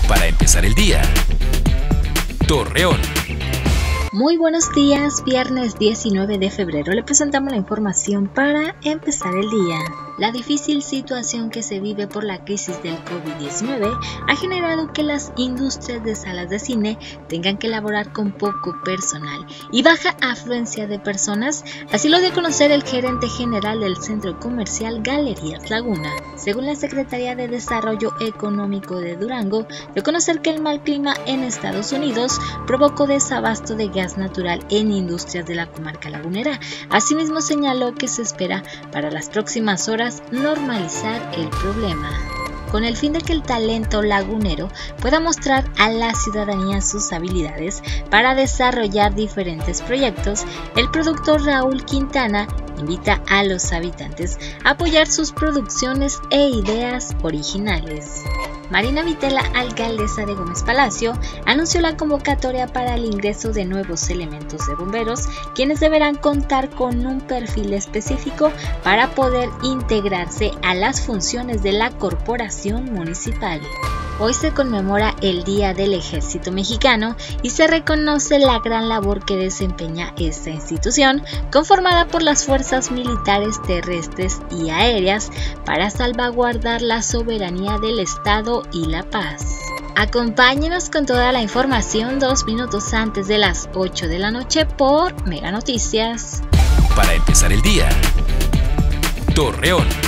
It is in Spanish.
Para empezar el día, Torreón. Muy buenos días, viernes 19 de febrero le presentamos la información para empezar el día. La difícil situación que se vive por la crisis del COVID-19 ha generado que las industrias de salas de cine tengan que elaborar con poco personal y baja afluencia de personas, así lo dio a conocer el gerente general del centro comercial Galerías Laguna. Según la Secretaría de Desarrollo Económico de Durango, dio a conocer que el mal clima en Estados Unidos provocó desabasto de gas natural en industrias de la comarca lagunera. Asimismo señaló que se espera para las próximas horas normalizar el problema. Con el fin de que el talento lagunero pueda mostrar a la ciudadanía sus habilidades para desarrollar diferentes proyectos, el productor Raúl Quintana invita a los habitantes a apoyar sus producciones e ideas originales. Marina Vitela, alcaldesa de Gómez Palacio, anunció la convocatoria para el ingreso de nuevos elementos de bomberos, quienes deberán contar con un perfil específico para poder integrarse a las funciones de la corporación municipal. Hoy se conmemora el Día del Ejército Mexicano y se reconoce la gran labor que desempeña esta institución, conformada por las fuerzas militares terrestres y aéreas para salvaguardar la soberanía del Estado y la paz. Acompáñenos con toda la información 2 minutos antes de las 8 de la noche por Mega Noticias. Para empezar el día, Torreón.